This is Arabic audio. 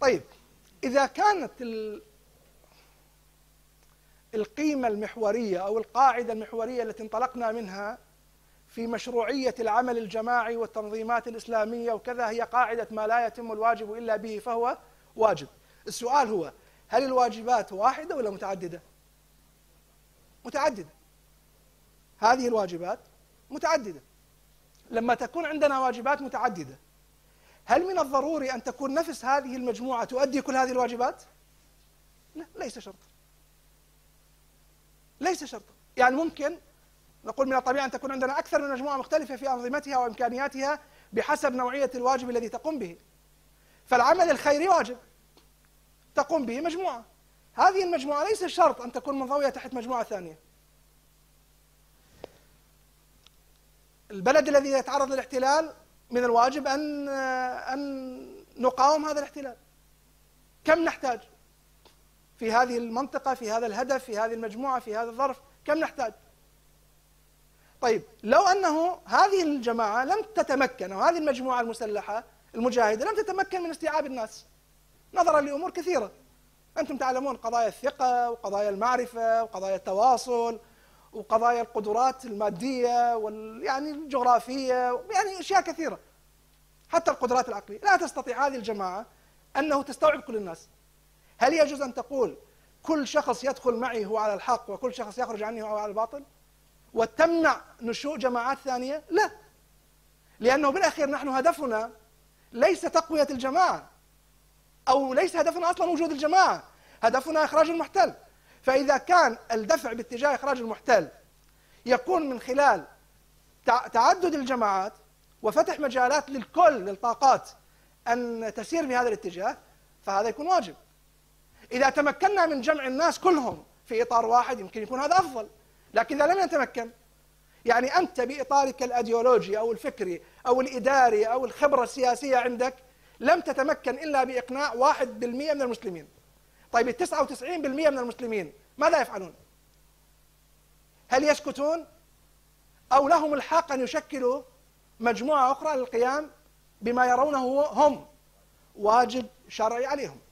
طيب، إذا كانت القيمة المحورية أو القاعدة المحورية التي انطلقنا منها في مشروعية العمل الجماعي والتنظيمات الإسلامية وكذا هي قاعدة ما لا يتم الواجب إلا به فهو واجب، السؤال هو: هل الواجبات واحدة ولا متعددة؟ متعددة. هذه الواجبات متعددة. لما تكون عندنا واجبات متعددة، هل من الضروري أن تكون نفس هذه المجموعة تؤدي كل هذه الواجبات؟ لا، ليس شرطا. ليس شرطا. يعني ممكن نقول من الطبيعي أن تكون عندنا أكثر من مجموعة مختلفة في أنظمتها وإمكانياتها بحسب نوعية الواجب الذي تقوم به. فالعمل الخيري واجب تقوم به مجموعة، هذه المجموعة ليس شرط أن تكون منضوية تحت مجموعة ثانية. البلد الذي يتعرض للاحتلال من الواجب أن نقاوم هذا الاحتلال. كم نحتاج في هذه المنطقة، في هذا الهدف، في هذه المجموعة، في هذا الظرف؟ كم نحتاج؟ طيب، لو أنه هذه الجماعة لم تتمكن، أو هذه المجموعة المسلحة المجاهدة لم تتمكن من استيعاب الناس نظرا لأمور كثيرة، أنتم تعلمون قضايا الثقة وقضايا المعرفة وقضايا التواصل وقضايا القدرات المادية يعني الجغرافية، يعني أشياء كثيرة، حتى القدرات العقلية. لا تستطيع هذه الجماعة أنه تستوعب كل الناس. هل يجوز أن تقول كل شخص يدخل معي هو على الحق وكل شخص يخرج عني هو على الباطل، وتمنع نشوء جماعات ثانية؟ لا، لأنه بالأخير نحن هدفنا ليس تقوية الجماعة، أو ليس هدفنا أصلا وجود الجماعة، هدفنا إخراج المحتل. فإذا كان الدفع باتجاه إخراج المحتل يكون من خلال تعدد الجماعات وفتح مجالات للكل للطاقات أن تسير في هذا الاتجاه، فهذا يكون واجب. إذا تمكنا من جمع الناس كلهم في إطار واحد يمكن يكون هذا أفضل، لكن إذا لم نتمكن، يعني أنت بإطارك الأيديولوجي أو الفكري أو الإداري أو الخبرة السياسية عندك لم تتمكن إلا بإقناع 1% من المسلمين. طيب 99% من المسلمين ماذا يفعلون؟ هل يسكتون؟ أو لهم الحق أن يشكلوا مجموعة أخرى للقيام بما يرونه هم واجب شرعي عليهم؟